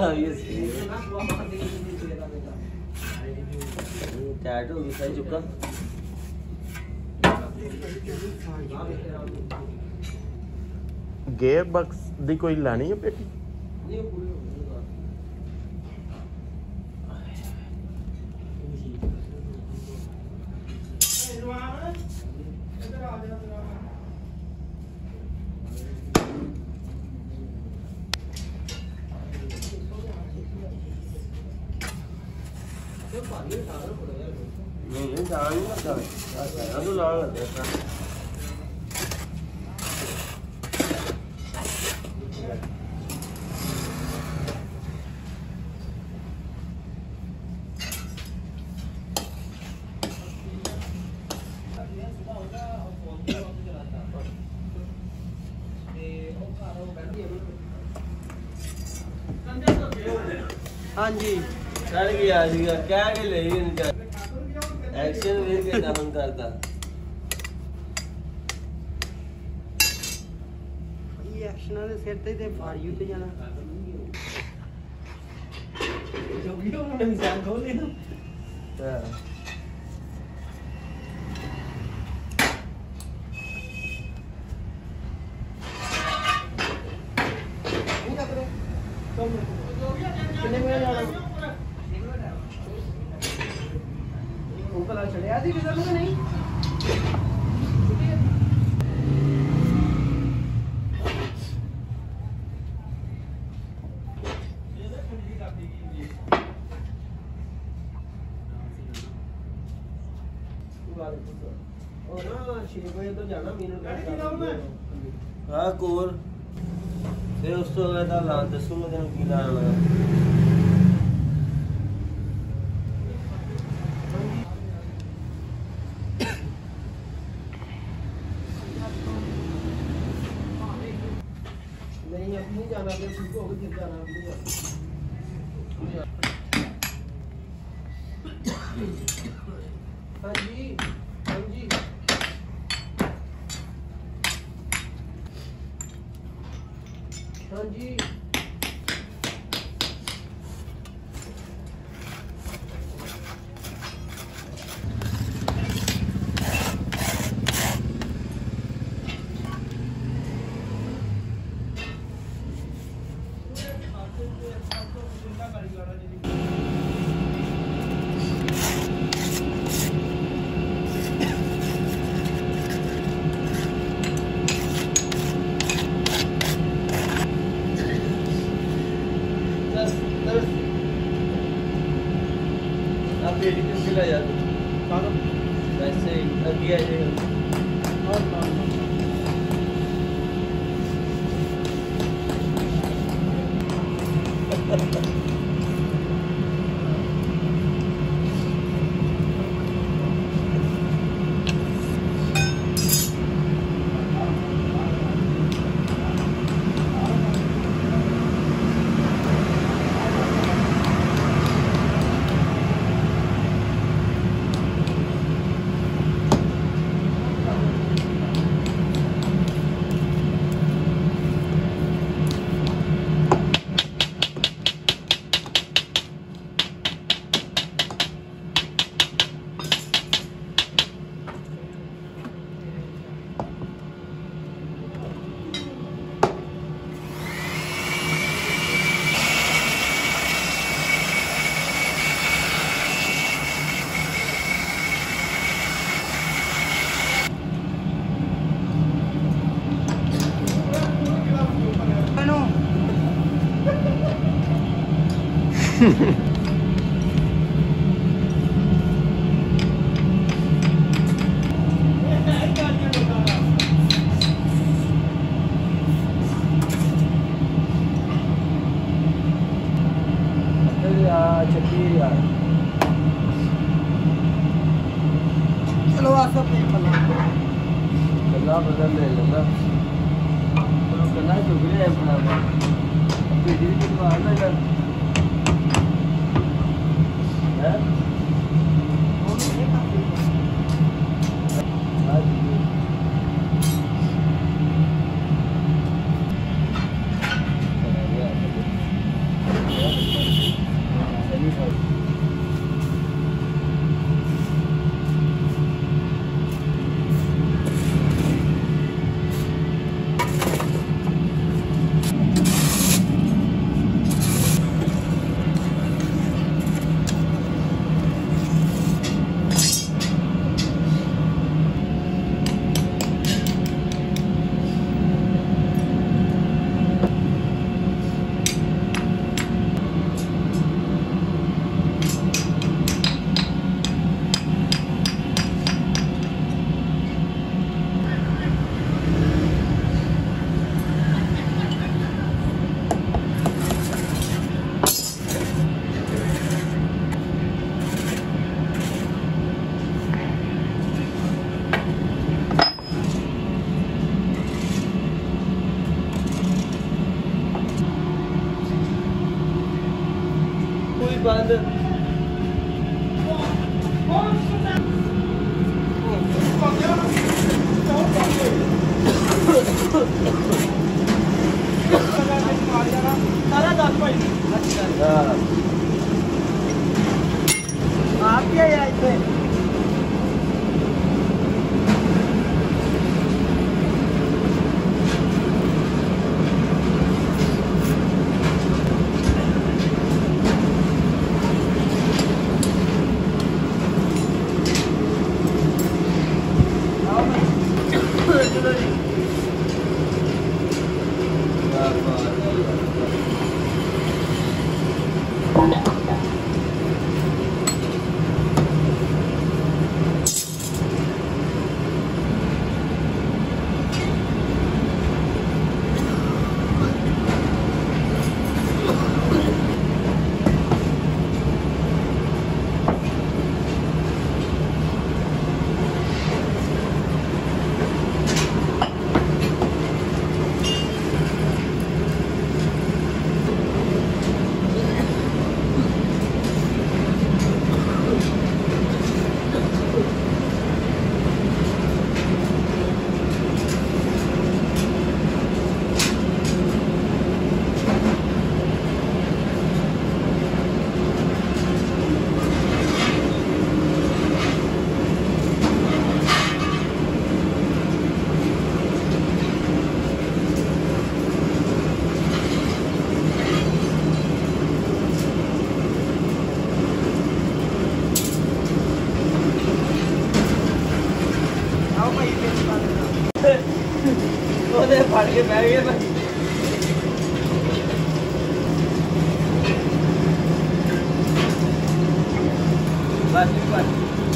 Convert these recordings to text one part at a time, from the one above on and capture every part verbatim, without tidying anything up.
tight हो गई सही चुका गेयर बक्स दी कोई लानी है पेटी नहीं नहीं जान नहीं लगता है तो लाल लगता है हाँ जी सर गया सीगा क्या के ले इनका एक्शन वे के डाउन करता ये एक्शन वाले सिर ते ते फॉर यू पे जाना जो भी हो मैं इंसान खोल लेना हां कितने में जाना ऊपर आ चढ़े आधी किधर में नहीं और ना छह बजे तो जाना मीनू हां कोर फिर उस तो अगला ला दसू मैं तेन की लाना नहीं अब नहीं जाना फिर ठीक होगा फिर जाना अब नहीं जाना हाँ जी हाँ जी हाँ जी पेटी किस खिला जाती वैसे अभी आ जाएगा चलो आप सब गला बदल ले लेना गला चुग लिया अपना पेटी भी बाहर ना कर है आज ਬੰਦ ਸਾਰਾ ਦੱਸ ਭਾਈ ਹਾਂ ਆਪ ਕੀ ਹੈ ਇੱਥੇ ਉਹਦੇ ਫੜ ਕੇ ਬਹਿ ਗਏ ਮੈਂ ਬਸ ਬਸ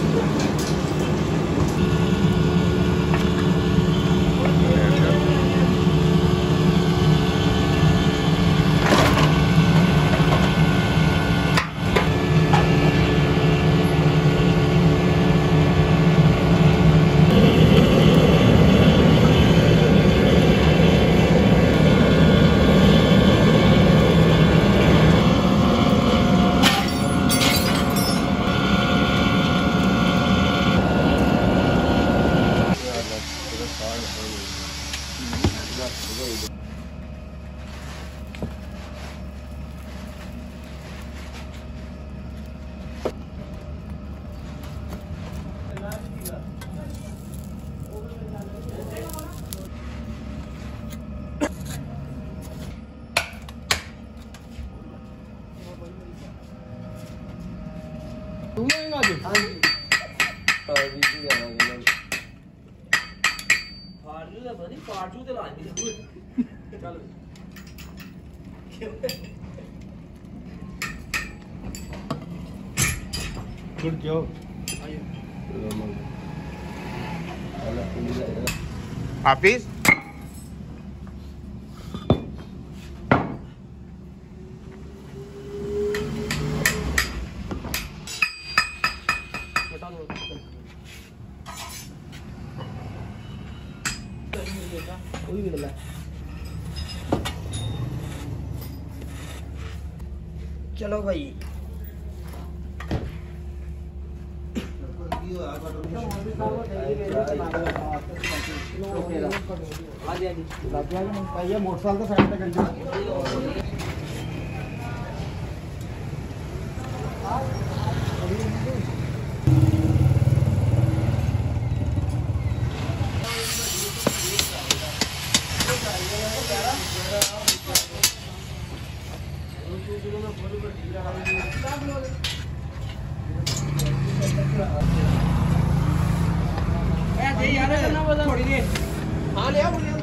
ਤੂੰ ਆਏਗਾ ਜੀ ਹਾਂਜੀ ਹਾਂ ਜੀ ਜੀ ਆਵਾਂਗੇ ਫਾੜ ਲੈ ਬਣੀ ਫਾੜੂ ਤੇ ਲਾਣੀ ਚੱਲ ਗੁੱਡ ਜੋਬ ਆਫਿਸ ਬਟਾ ਦੋ ਕੋਈ ਵੀ ਗੱਲ ਹੈ ਚਲੋ ਭਾਈ मोटरसाइकिल तो साइड पे कर यार थोड़ी देर हाँ ले आओ